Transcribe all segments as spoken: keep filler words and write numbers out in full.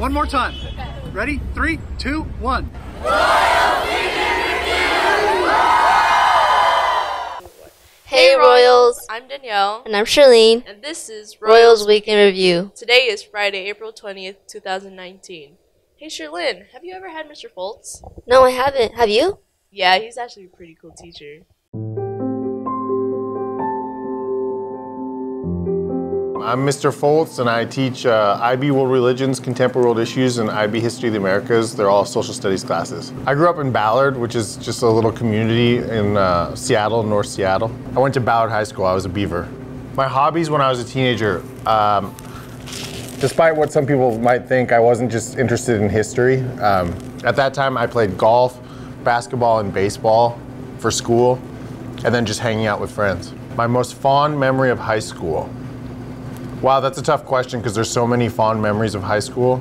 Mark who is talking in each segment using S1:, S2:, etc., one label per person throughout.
S1: One more time. Ready? Three, two, one.
S2: Hey Royals!
S3: I'm Danielle.
S2: And I'm Charlene.
S3: And this is
S2: Royals Week in Review.
S3: Today is Friday, April twentieth, two thousand nineteen. Hey Charlene, have you ever had Mister Foltz?
S2: No, I haven't. Have you?
S3: Yeah, he's actually a pretty cool teacher.
S4: I'm Mister Foltz, and I teach uh, I B World Religions, Contemporary World Issues, and I B History of the Americas. They're all social studies classes. I grew up in Ballard, which is just a little community in uh, Seattle, North Seattle. I went to Ballard High School. I was a Beaver. My hobbies when I was a teenager, um, despite what some people might think, I wasn't just interested in history. Um, at that time, I played golf, basketball, and baseball for school, and then just hanging out with friends. My most fond memory of high school. Wow, that's a tough question because there's so many fond memories of high school.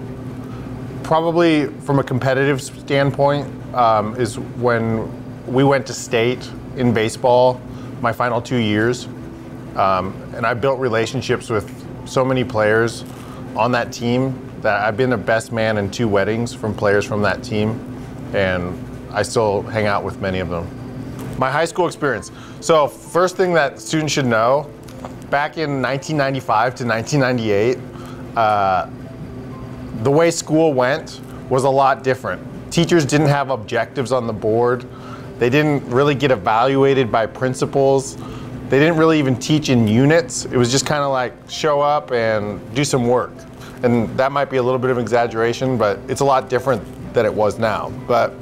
S4: Probably from a competitive standpoint um, is when we went to state in baseball my final two years. Um, and I built relationships with so many players on that team that I've been the best man in two weddings from players from that team. And I still hang out with many of them. My high school experience. So first thing that students should know, back in nineteen ninety-five to nineteen ninety-eight, uh, the way school went was a lot different. Teachers didn't have objectives on the board. They didn't really get evaluated by principals. They didn't really even teach in units. It was just kind of like show up and do some work. And that might be a little bit of an exaggeration, but it's a lot different than it was now. But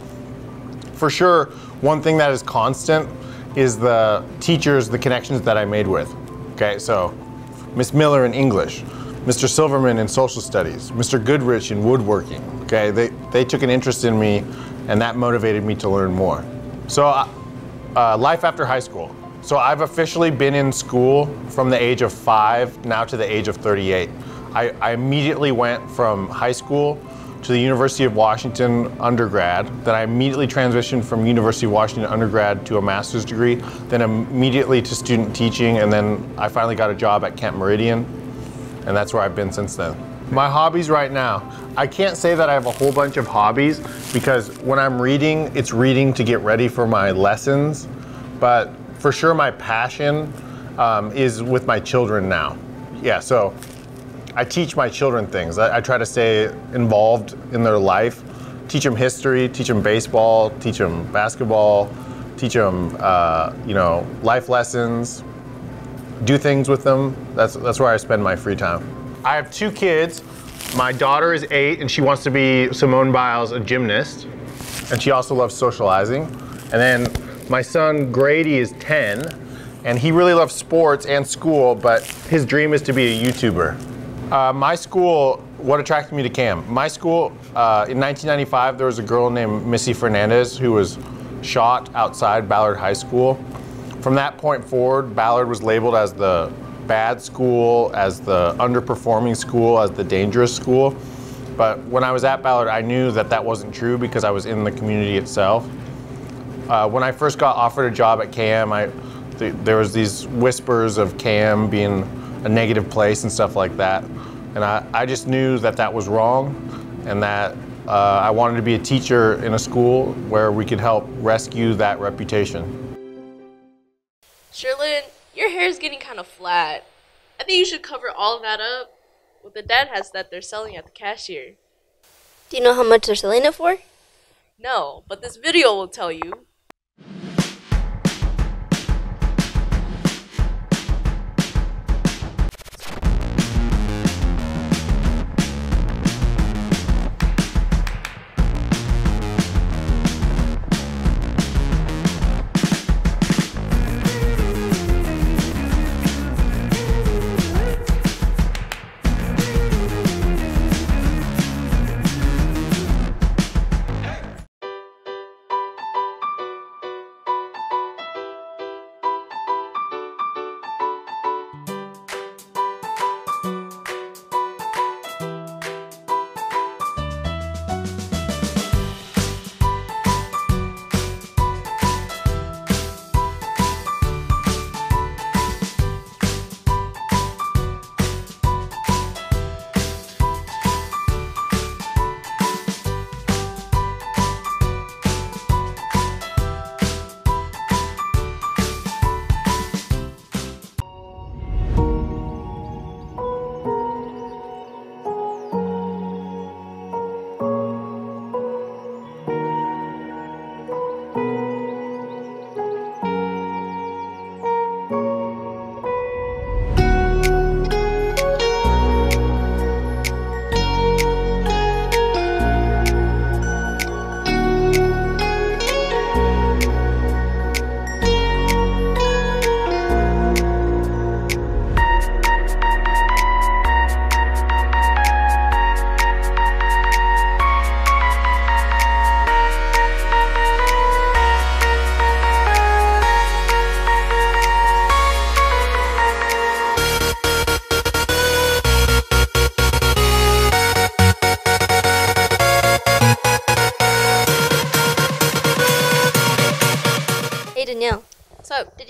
S4: for sure, one thing that is constant is the teachers, the connections that I made with. Okay, so Miss Miller in English, Mister Silverman in social studies, Mister Goodrich in woodworking. Okay, they, they took an interest in me, and that motivated me to learn more. So uh, life after high school. So I've officially been in school from the age of five now to the age of thirty-eight. I, I immediately went from high school to the University of Washington undergrad. Then I immediately transitioned from University of Washington undergrad to a master's degree, then immediately to student teaching, and then I finally got a job at Kent Meridian, and that's where I've been since then. My hobbies right now, I can't say that I have a whole bunch of hobbies because when I'm reading, it's reading to get ready for my lessons, but for sure my passion um, is with my children now. Yeah, so I teach my children things. I, I try to stay involved in their life, teach them history, teach them baseball, teach them basketball, teach them, uh, you know, life lessons, do things with them. That's, that's where I spend my free time. I have two kids. My daughter is eight and she wants to be Simone Biles, a gymnast. And she also loves socializing. And then my son Grady is ten and he really loves sports and school, but his dream is to be a YouTuber. Uh, my school, what attracted me to C A M? My school, uh, in nineteen ninety-five, there was a girl named Missy Fernandez who was shot outside Ballard High School. From that point forward, Ballard was labeled as the bad school, as the underperforming school, as the dangerous school. But when I was at Ballard, I knew that that wasn't true because I was in the community itself. Uh, when I first got offered a job at C A M, I, th there was these whispers of C A M being a negative place and stuff like that. And I, I just knew that that was wrong and that uh, I wanted to be a teacher in a school where we could help rescue that reputation.
S3: Charlene, your hair is getting kind of flat. I think you should cover all of that up with the dad hats that they're selling at the cashier.
S2: Do you know how much they're selling it for?
S3: No, but this video will tell you.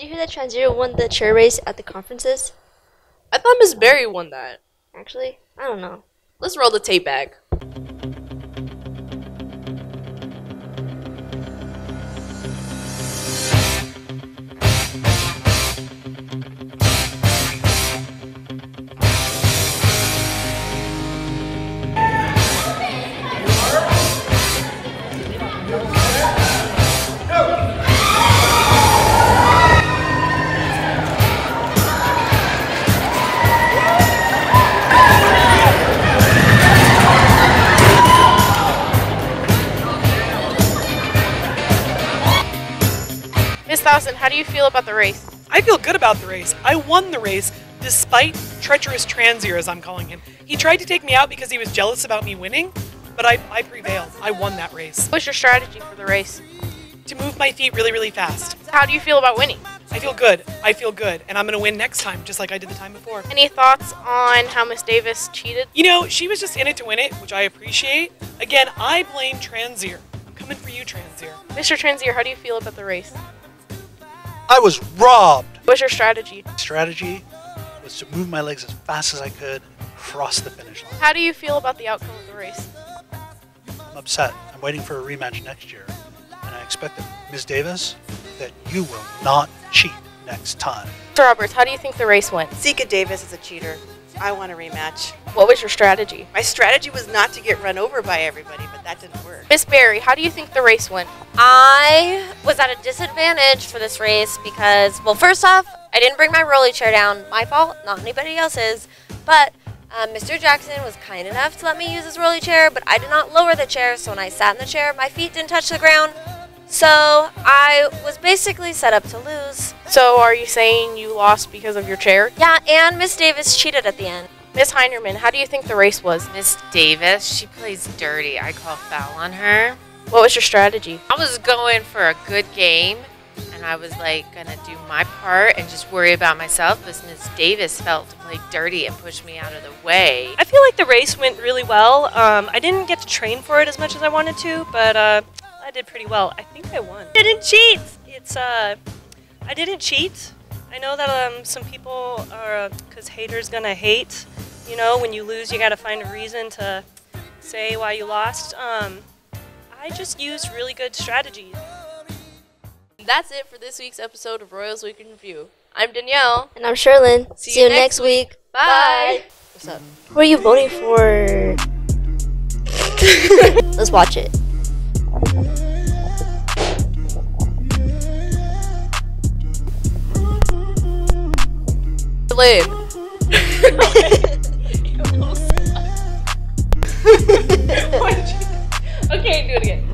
S2: hear that Transier won the chair race at the conferences?
S3: I thought Miss Berry won that.
S2: Actually, I don't know.
S3: Let's roll the tape back. Miss Thousand, how do you feel about the race?
S5: I feel good about the race. I won the race despite treacherous Transier, as I'm calling him. He tried to take me out because he was jealous about me winning, but I, I prevailed. I won that race.
S3: What's your strategy for the race?
S5: To move my feet really, really fast.
S3: How do you feel about winning?
S5: I feel good. I feel good. And I'm going to win next time, just like I did the time before.
S3: Any thoughts on how Miss Davis cheated?
S5: You know, she was just in it to win it, which I appreciate. Again, I blame Transier. I'm coming for you, Transier.
S3: Mister Transier, how do you feel about the race?
S6: I was robbed.
S3: What's your strategy?
S6: Strategy was to move my legs as fast as I could and cross the finish line.
S3: How do you feel about the outcome of the race?
S6: I'm upset. I'm waiting for a rematch next year. And I expect that, Miz Davis, that you will not cheat next time.
S3: Mister Roberts, how do you think the race went?
S7: Zika Davis is a cheater. I want a rematch.
S3: What was your strategy?
S7: My strategy was not to get run over by everybody, but that didn't work.
S3: Miss Berry, how do you think the race went?
S8: I was at a disadvantage for this race because, well, first off, I didn't bring my rolly chair down. My fault, not anybody else's. But um, Mister Jackson was kind enough to let me use his rolly chair, but I did not lower the chair, so when I sat in the chair, my feet didn't touch the ground. So I was basically set up to lose.
S3: So are you saying you lost because of your chair?
S8: Yeah, and Miss Davis cheated at the end.
S3: Miss Heinerman, how do you think the race was?
S9: Miss Davis, she plays dirty. I call foul on her.
S3: What was your strategy?
S9: I was going for a good game, and I was like gonna do my part and just worry about myself, but Miss Davis felt to play dirty and push me out of the way.
S10: I feel like the race went really well. Um, I didn't get to train for it as much as I wanted to, but uh, I did pretty well. I think I won. I didn't cheat. It's uh, I didn't cheat. I know that um, some people are, because haters gonna hate. You know, when you lose, you gotta find a reason to say why you lost. Um, I just used really good strategies.
S3: That's it for this week's episode of Royals Week in Review. I'm Danielle.
S2: And I'm Sherlyn.
S3: See
S2: See,
S3: you
S2: you
S3: next
S2: next week.
S3: Bye.
S2: What's up? Who are you voting for? Let's watch it.
S3: Lynn. Okay, do it again.